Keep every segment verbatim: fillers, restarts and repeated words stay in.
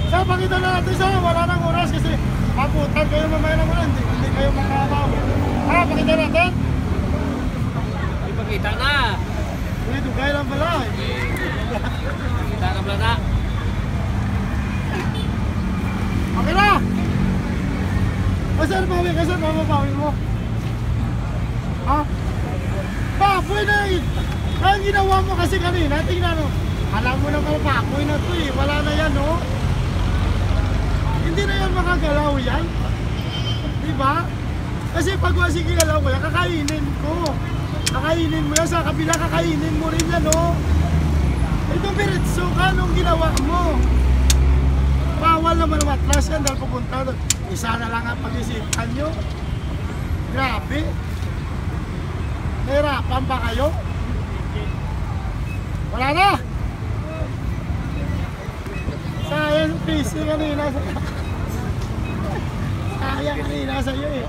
Sir, pakita na natin sir, wala nang oras kasi maputan kayo mamaya ng ulan, hindi, hindi kayo makabaw. Ha, pakita natin? Ipakita na. Uy, dugay lang pala eh. Kita na pala na. Okay na! O sir, bawi ka sir, mababawi mo. Ha? Baboy na eh! Ang ginawa mo kasi kanina, tingnan mo. Alam mo naman baboy na to eh, wala na yan no? Hindi na yan makagalaw yan. Diba? Kasi pag wasig galaw ko yan, kakainin ko. Kakainin mo yan, sa kabila kakainin mo rin yan no? Ito biritso ka nung ginawa mo. Bawal naman matras yan dahil pupunta doon. Isa na lang ang pag-isipan nyo. Grabe. Nahirapan ba kayo? Wala na! Sayang busy kanina sa... Sayang kanina sa'yo eh.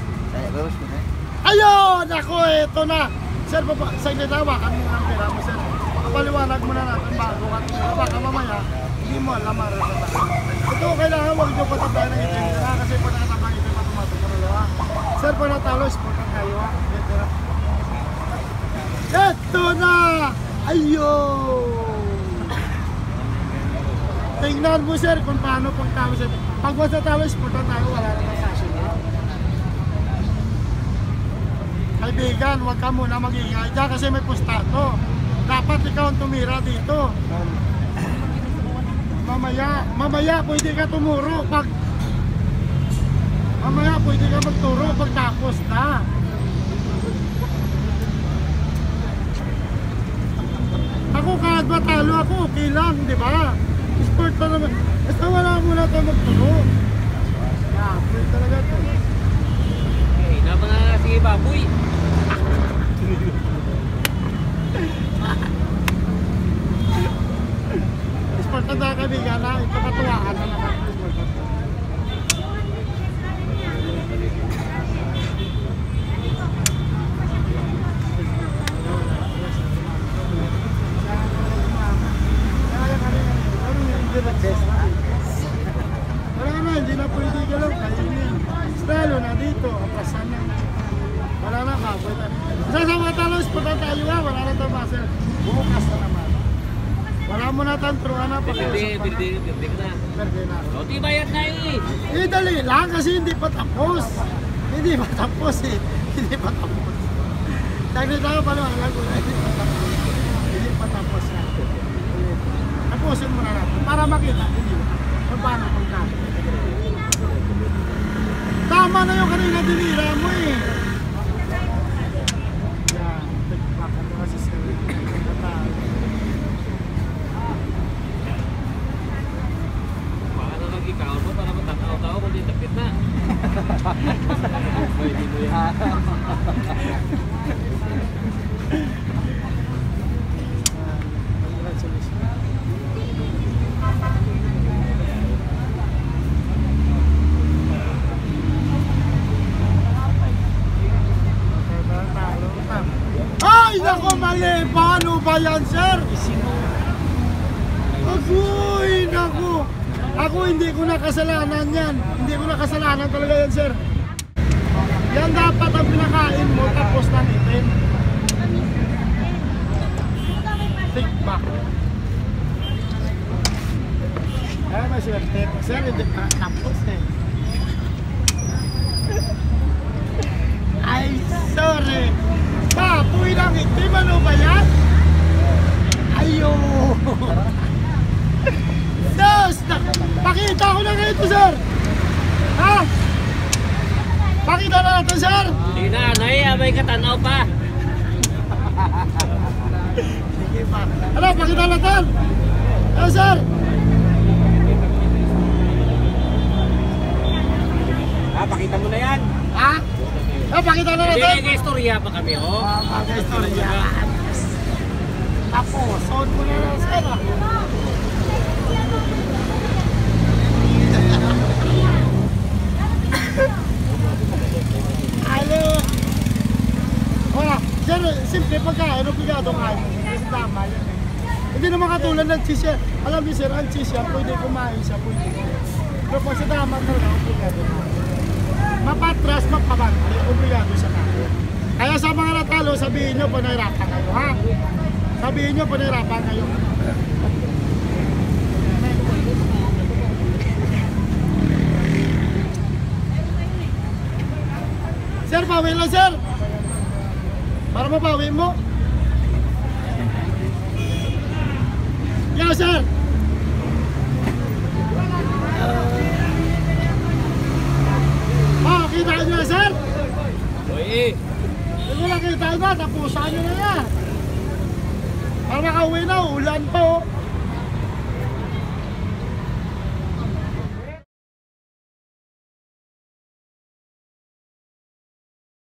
Ayun! Ako, eto na! Sir, saglit hawakan mo ng pera mo, sir. Kapaliwanag mo na natin bago ka. Baka mamaya, hindi mo alam marasataan. Ito, kailangan huwag nyo patabayan ng itim. Kasi pag nakatabang itim, matumatok na dalawa. Sir, pag natalo, sportan kayo ha. Ito na. Ito na! Ayun! Tingnan mo sir kung paano pagtalo sir. Pag was natalo, sportan tayo, wala na ng sasyon. Kaibigan, huwag ka muna mag-ingay dyan kasi may pustato. Dapat ikaw ang tumira dito. Mamaya, mamaya pwede ka tumuro pag mamaya pwede ka magturo pag tapos na. Ako kahit matalo ako, okay lang, di ba? Sport pa naman. Basta wala muna ito magturo. Yeah, pwede talaga ito. Eh, naman na sige baboy. Sport na tayo kaibigan na, ipapatuwaan na naman. Wala na, hindi na pwede ka lang kainin. Lalo na dito, apasan na. Wala na ka, wala. Sa mga talos, punta tayo ha, wala na ito basel. Bukas na naman. Wala mo na tantruan na, pakiusap Birdi, pa na. birdi, birdi ka na. Birdi na. O, di bayad na eh. Eh, dali lang kasi hindi pa tapos. Hindi pa tapos eh. Hindi pa tapos. Saglit ako pa naman, alam ko na hindi pa tapos. Hindi pa tapos na. Tapusin mo na natin para makita hindi kung paano kung kano. Tama na yung kanina dinira mo eh. Yan, tigpakan mo kasi sir. Baka na mag-ikaw mo para matakaw-tao kung di tapit na. Pwede mo yan. Ay, naku, mali! Paano ba yan, sir? Agoy, naku! Ako hindi ko na kasalanan yan. Hindi ko na kasalanan talaga yan, sir. Yan dapat ang pinakain mo tapos ng itim. Tikbak. Ay, may swerte. Sir, hindi pa tapos eh. Ay, sorry. Baboy lang itim, ano ba yan? Ayo! Sus! Pakita ko na kayo ito, sir! Ha? Pakita na natin, sir! Hindi na, nay, may katanaw pa. Sige pa. Ano, pakita natin! Ano, sir? Ha, pakita mo na yan. Ha? Ah, pakita na natin! Hindi, istorya pa kami, oh. Ah, mag-istorya. Tapos, sound mo na lang, sir. Hello! Wala, sir, simple pagkain, obligado kain. Kasi tama yan eh. Hindi naman katulad ng cheese yan. Alam niyo sir, ang cheese yan, pwede kumain siya, pwede. Pero pag sa damat talaga, obligado na. Mapatras, mapabantay, obligado siya na. Kaya sa mga natalo, sabihin nyo, panahirapan kayo, ha? Sabihin nyo, panahirapan kayo. Sir, bawi lang, sir. Para mabawi mo. Yeah, sir. Oh, kita nyo, sir. Uy, Hindi lang kita na, tapusan nyo na yan. Para makauwi na, ulan pa, oh.